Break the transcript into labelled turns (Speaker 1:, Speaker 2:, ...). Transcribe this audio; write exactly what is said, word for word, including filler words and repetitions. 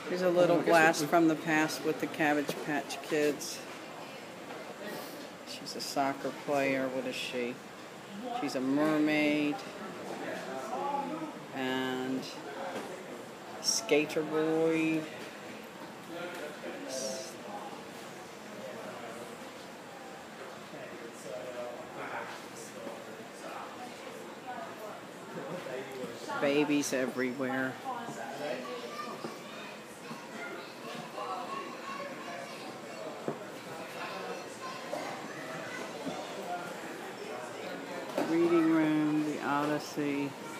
Speaker 1: Here's a little blast from the past with the Cabbage Patch Kids. She's a soccer player. What is she? She's a mermaid. And Skater Boy. Babies everywhere. Reading room, the Odyssey.